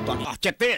តអស់ចិត្តទេ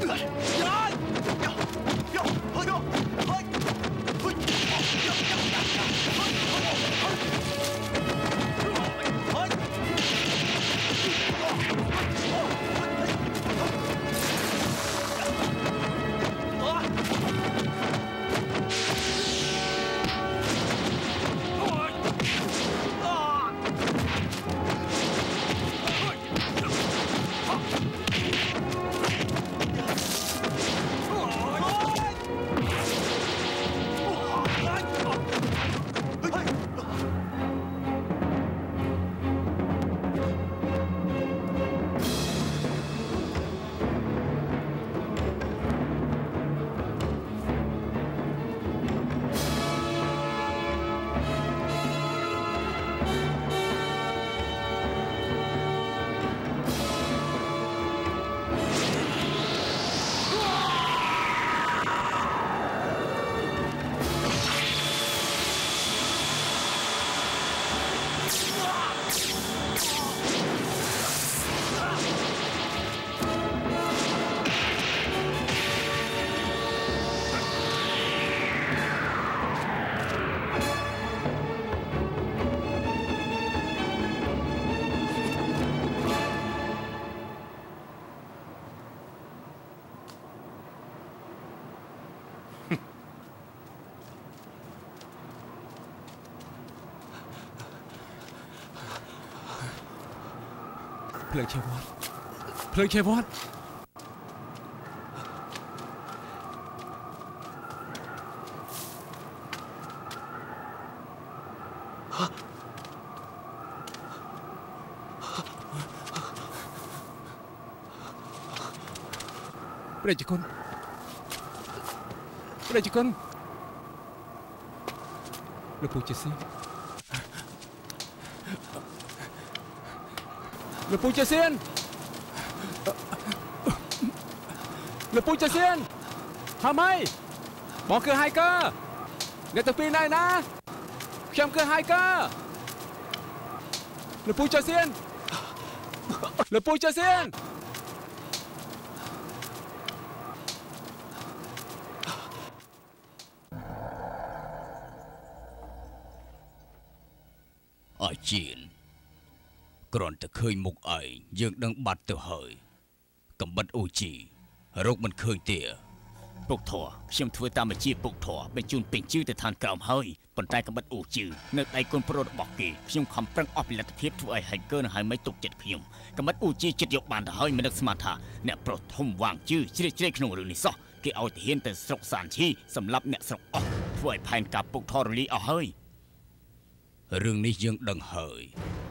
ភ្លើងឆេវត្តភ្លើងឆេវត្តព្រះជគុណព្រះជគុណលោកពូជាស៊ីលោកពូជាសៀនលោកពូជាសៀនហើយម៉េចបងគឺ hacker អ្នកទាំងពីរណែណាខ្ញុំគឺ hacker លោកពូជាសៀនលោកពូជាសៀនអាជីនគ្រាន់តែឃើញមុខឯងយើងដឹងបាត់ទៅហើយកំបិតអូជីរោគមិនឃើញទេពុកធរខ្ញុំធ្វើតាមបញ្ជាពុកធរបញ្ជូនពេញជឿទៅឋានក្រោមហើយប៉ុន្តែកំបិតអូជីនៅដៃកូនប្រុសរបស់គេខ្ញុំខំប្រឹងអស់ពីលទ្ធភាពធ្វើឲ្យ hacker នឹងឲ្យមិនទុកចិត្តខ្ញុំកំបិតអូជីចិត្តយកបានទៅហើយមិននឹកស្មានថាអ្នកប្រុសធំវាងជឿជ្រេកជ្រែកក្នុងរឿងនេះសោះគេឲ្យទាហានទៅស្រុកសានឈីសម្រាប់អ្នកស្រុកអស់ធ្វើឲ្យផែនការពុកធររលាយអស់ហើយរឿងនេះយើងដឹងហើយ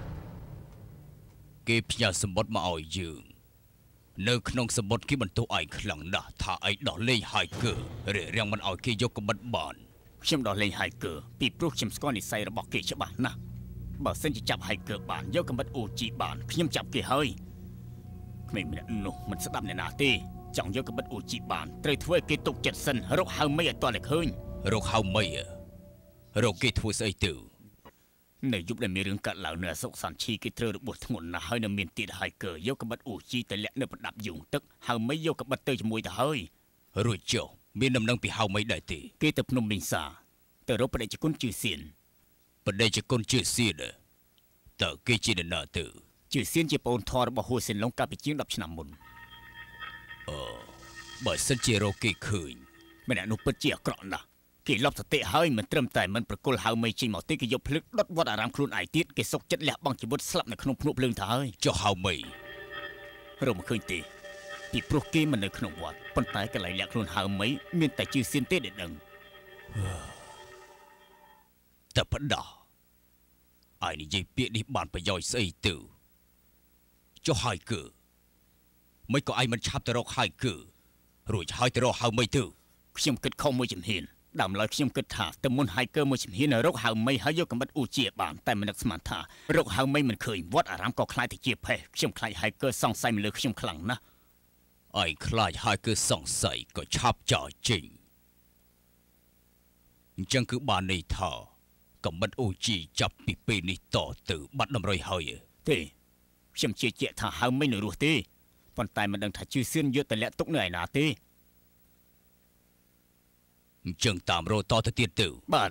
គេផ្ញើសម្បត្តិមកឲ្យយើងនៅក្នុងសម្បត្តិគេបន្ទោសឯងខ្លាំងណាស់ថាឯងដោះលែង hacker រារាំងមិនឲ្យគេយកកំបិតបានខ្ញុំដោះលែង hacker ពីព្រោះខ្ញុំស្គាល់និស្ស័យរបស់គេច្បាស់ណាស់បើសិនជាចាប់ hacker បានយកកំបិត OG បានខ្ញុំចាប់គេហើយក្មេងម្នាក់នោះមិនស្ដាប់អ្នកណាទេចង់យកកំបិត OG បានត្រូវធ្វើឲ្យគេទុកចិត្តសិនរកហៅមីឲ្យទាល់តែឃើញរកហៅមីរកគេធ្វើស្អីទៅនៅយប់ដែលមានរឿងកាត់ឡើងនៅអសុកសាន់ឈីគេត្រូវរបួសធ្ងន់ណាស់ហើយនៅមានទៀត hacker យកកំបិត OG ទៅលាក់នៅប្រដាប់យងទឹកហៅមីយកកំបិតទៅជាមួយទៅហើយរួចចុះមានដំណឹងពីហៅមីដែរទេគេទៅភ្នំមីងសាទៅរកបដិជគុណជឿសៀនបដិជគុណជឿសៀនតើគេជានរណាទៅជឿសៀនជាប្អូនធររបស់ហួសៀនឡុងកាលពីជាង10ឆ្នាំមុនបើសិនជារកគេឃើញម្នាក់នោះពិតជាអាក្រក់ណាស់គេលបសតិហើយមិនត្រឹមតែមិនប្រគល់ហៅមីចេញមកទេគេយកភ្លើងដុតវត្តអារាមខ្លួនឯងទៀតគេសុកចិត្តលះបង់ជីវិតស្លាប់នៅក្នុងភ្នក់ភ្លើងទៅហើយចុះហៅមីរកមិនឃើញទេពីព្រោះគេមិននៅក្នុងវត្តប៉ុន្តែកន្លែងលាក់ខ្លួនហៅមីមានតែជឿសៀនទេដែលដឹងតែបដោះឯនិយាយពាក្យនេះបានប្រយោជន៍ស្អីទៅចុះហើយគឺមិនក៏ឯងមិនឆាប់ទៅរកហើយគឺរួចហើយទៅរកហៅមីទៅខ្ញុំគិតខុសមួយជំហានដើមឡើយខ្ញុំគិតថាទៅមុន hacker មួយជំហានរកហៅមីហើយយកកំបិត OG បានតែមិននឹកស្មានថារកហៅមីមិនឃើញវត្តអារាមក៏ខ្លាចទៅជាផេះខ្ញុំខ្លាច hacker សង្ស័យមកលើខ្ញុំខ្លាំងណាស់ឯងខ្លាច hacker សង្ស័យក៏ឆាប់ចោលចេញអញ្ចឹងគឺបានន័យថាកំបិត OG ចាប់ពីពេលនេះតទៅបាត់តម្រុយហើយទេខ្ញុំជឿជាក់ថាហៅមីនៅរស់ទេប៉ុន្តែមិនដឹងថាជឿសៀនយកតលាក់ទុកនៅឯណាទេអញ្ចឹងតាមរតទៅទៀតទៅបាទ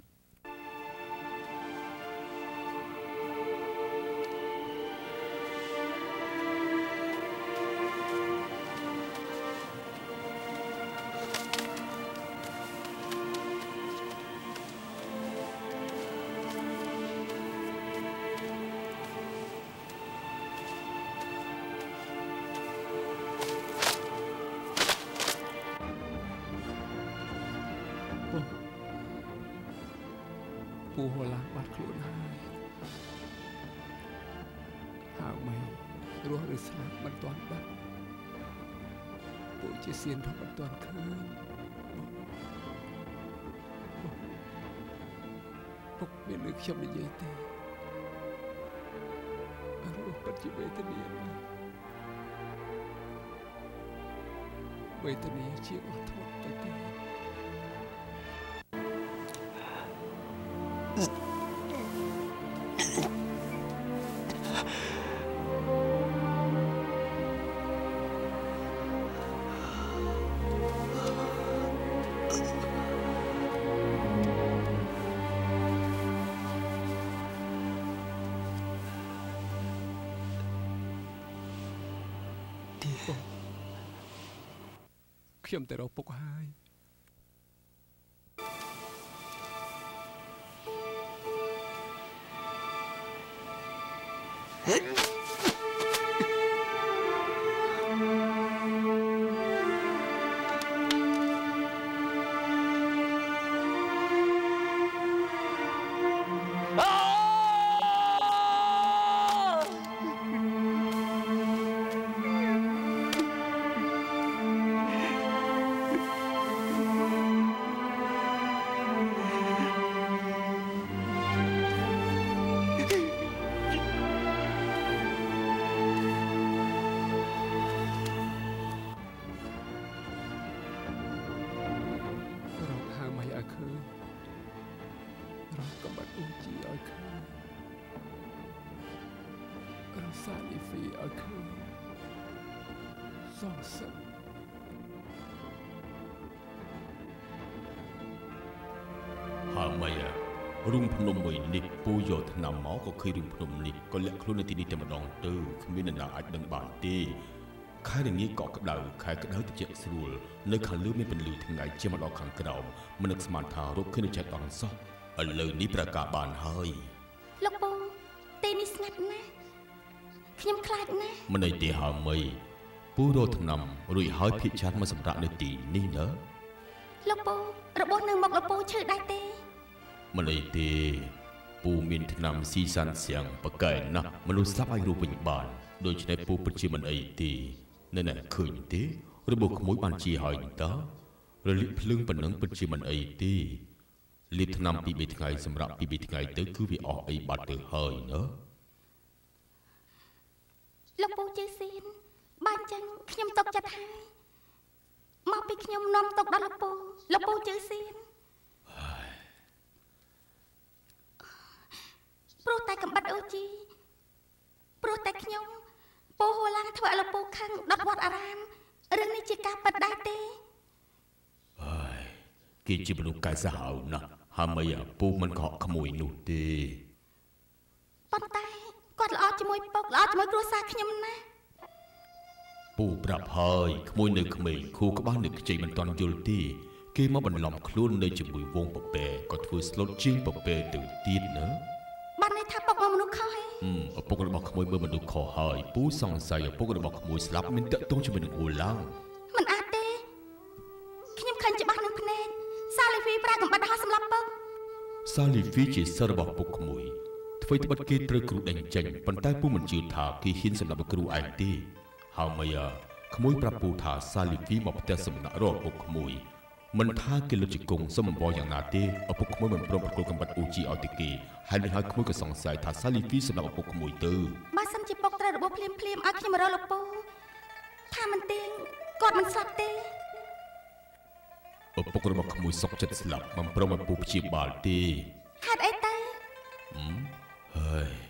ពូហូឡាបាត់ខ្លួនហើយមិនរស់ឬស្លាប់មិនទាន់បាត់ពូជាសៀនរកមិនទាន់ឃើញពុកមានលើខ្ញុំនិយាយទេរស់ពិតជាវេទនាវេទនាជាអត់ធន់ទៅទេខ្ញុំទៅរកពុកហើយរូងភ្នំមួយនេះពូយកថ្នាំមកក៏ឃើញរូងភ្នំនេះក៏លាក់ខ្លួននៅទីនេះតែម្ដងទៅគ្មានអ្នកណាអាចដឹងបានទេខែល្ងាចក៏ក្តៅខែក្តៅត្រជាក់ស្រួលនៅខាងលើមានពន្លឺថ្ងៃជាមកដល់ខាងក្រោមមិននឹកស្មានថារកឃើញចិត្តអត់សោះឥឡូវនេះប្រកាសបានហើយលោកពូទីនេះស្ងាត់ណាស់ខ្ញុំខ្លាចណាស់មិនអីទេហើមីពូរកថ្នាំរួចហើយភិកចាត់មកសម្រាប់នៅទីនេះណាលោកពូរបស់នៅមកលោកពូឈឺដែរទេមិនអីទេពូមានថ្នាំស៊ីសានសៀងប្រកែកណាស់មនុស្សស្លាប់ឲ្យរស់វិញបានដូច្នេះពូពិតជាមិនអីទេនៅណែឃើញទេរបបក្មួយបានជាហើយតើរលាកភ្លើងប៉ុណ្ណឹងពិតជាមិនអីទេលាបថ្នាំពី3ថ្ងៃសម្រាប់ពី3ថ្ងៃទៅគឺវាអស់អីបាត់ទៅហើយណាលោកពូជឿសៀនបានចឹងខ្ញុំຕົកចិត្តហើយមកពីខ្ញុំនាំຕົកដល់លោកពូជឿសៀនព្រោះតែកំបិតអូជីព្រោះតែខ្ញុំពូហូឡាធ្វើឲ្យលោកពូខឹងដុតវត្តអារាមរឿងនេះជាការពិតដែរទេហើយគេជាមនុស្សកាយសាហាវណាស់ហើយមិនពូមិនខកក្មួយនោះទេប៉ុន្តែគាត់ល្អជាមួយពុកល្អជាមួយគ្រួសារខ្ញុំណាពូប្រាប់ហើយក្មួយនៅក្មេងគ្រូក្បាលនៅខ្ចីមិនទាន់យល់ទេគេមកបន្លំខ្លួននៅជាមួយវងពពែក៏ធ្វើស្លូតជាងពពែទៅទៀតណាបានន័យថាពុកមកមនុស្សខុសហើយឪពុករបស់ក្មួយមើលមនុស្សខុសហើយពូសង្ស័យឪពុករបស់ក្មួយស្លាប់មានតាក់ទងជាមួយនឹងអូឡាមិនអាចទេខ្ញុំឃើញច្បាស់នឹងភ្នែកសាលីហ្វីប្រើកំបិតដល់សម្លាប់ពុកសាលីហ្វីជាសិស្សរបស់ពុកក្មួយធ្វើត្បិតគេត្រូវគ្រូដេញចេញប៉ុន្តែពូមិនជឿថាគេហ៊ានសម្លាប់គ្រូឯងទេហើយម៉ែក្មួយប្រាប់ពូថាសាលីហ្វីមកផ្ទះសំណាក់របស់ពុកក្មួយមិនថាគេលុតជង្គង់សុំអំបរយ៉ាងណាទេឪពុកក្មួយមិនព្រមប្រគល់កំបិតអូជីឲ្យទៅគេហើយនេះហើយក្មួយក៏សង្ស័យថាសាលីហ្វីសម្រាប់ឪពុកក្មួយទៅបើសិនជាពុកត្រូវរបបភ្លាមឲ្យខ្ញុំរកលោកពូថាមិនទេគាត់មិនស្លាប់ទេឪពុករបស់ក្មួយសុកចិត្តស្លាប់មិនព្រមឲ្យពូព្យាបាលទេហេតុអីទៅហើយ